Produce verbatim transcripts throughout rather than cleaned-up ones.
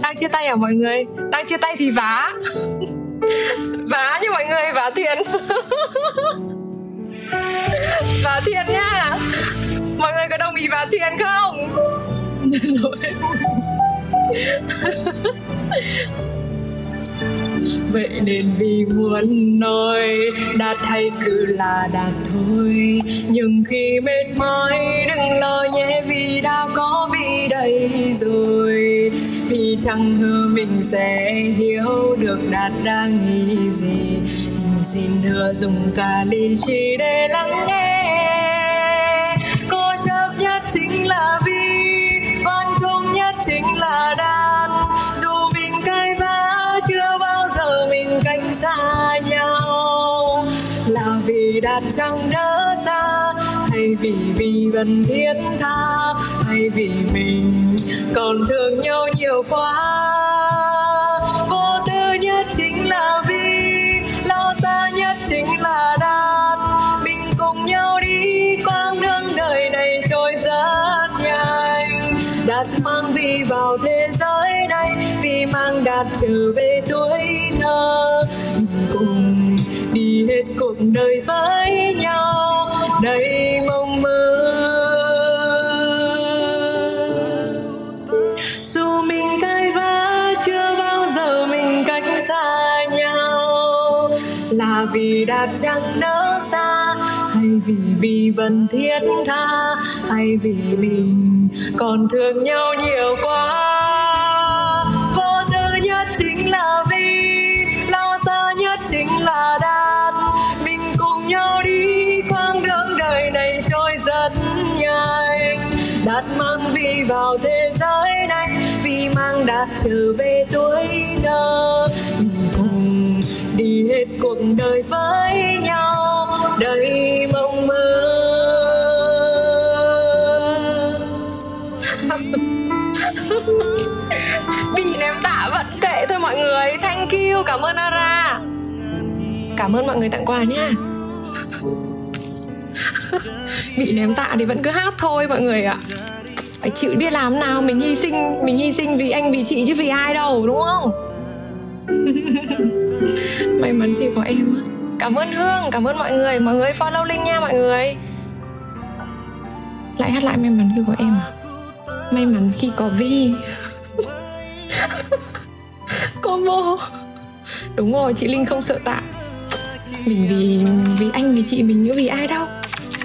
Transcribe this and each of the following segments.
Đang chia tay à mọi người? Đang chia tay thì vá. Vá nha mọi người, vá thuyền. Vá thuyền nha. Mọi người có đồng ý vá thuyền không? Vậy nên vì muốn nói đạt hay cứ là đạt thôi, nhưng khi mệt mỏi đừng lo nhé vì đã có vì đây rồi. Vì chẳng hứa mình sẽ hiểu được đạt đang nghĩ gì, nhưng xin hứa dùng cả lý trí để lắng nghe. Cố chấp nhất chính là vì khoan dung nhất chính là đạt, dù mình cay vã chưa bao giờ mình cách xa nhau. Là vì đạt chẳng nỡ xa, hay vì vì vẫn thiết tha, hay vì mình còn thương nhau nhiều quá. Vô tư nhất chính là vì lo xa nhất chính là đạt, mình cùng nhau đi quãng đường đời này trôi rất nhanh. Đạt mang vì vào thế giới này, vì mang đạt trở về tuổi thơ, mình cùng đi hết cuộc đời với nhau đầy mong mơ. Dù mình cay vã chưa bao giờ mình cách xa nhau, là vì đạt chẳng nỡ xa, hay vì vì vẫn thiết tha, hay vì mình còn thương nhau nhiều quá. Vô tư nhất chính là vì lo xa nhất chính là đạt, mình cùng nhau đi quãng đường đời này trôi rất nhanh. Đạt mang vì vào thế giới này, vì mang đạt trở về tuổi thơ, mình cùng đi hết cuộc đời với nhau đầy mong mơ. Bị ném tạ vẫn kệ thôi mọi người. Thank you, cảm ơn Ara. Cảm ơn mọi người tặng quà nha. Bị ném tạ thì vẫn cứ hát thôi mọi người ạ. Phải chịu biết làm nào. Mình hy sinh, mình hy sinh vì anh vì chị chứ vì ai đâu, đúng không? May mắn thì có em á. Cảm ơn Hương, cảm ơn mọi người. Mọi người follow Linh nha mọi người. Lại hát lại may mắn khi có em à? May mắn khi có Vi. Combo. Đúng rồi, chị Linh không sợ tạ. Mình vì vì anh vì chị mình chứ vì ai đâu.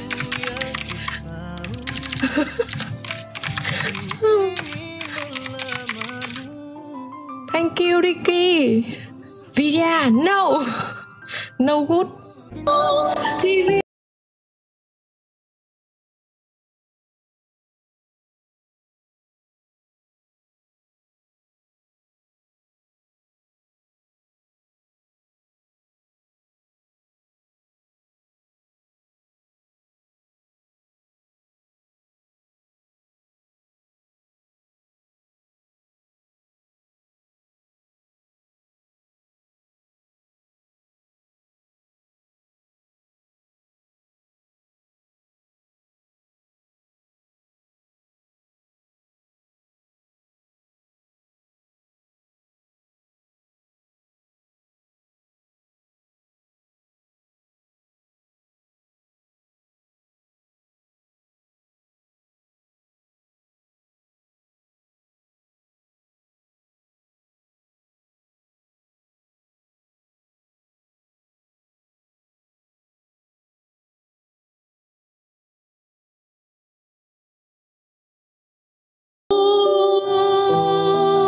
Thank you Ricky. Vidya, no. No good. ti vi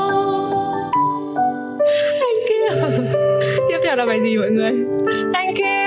Thank you. Tiếp theo là bài gì mọi người? Thank you.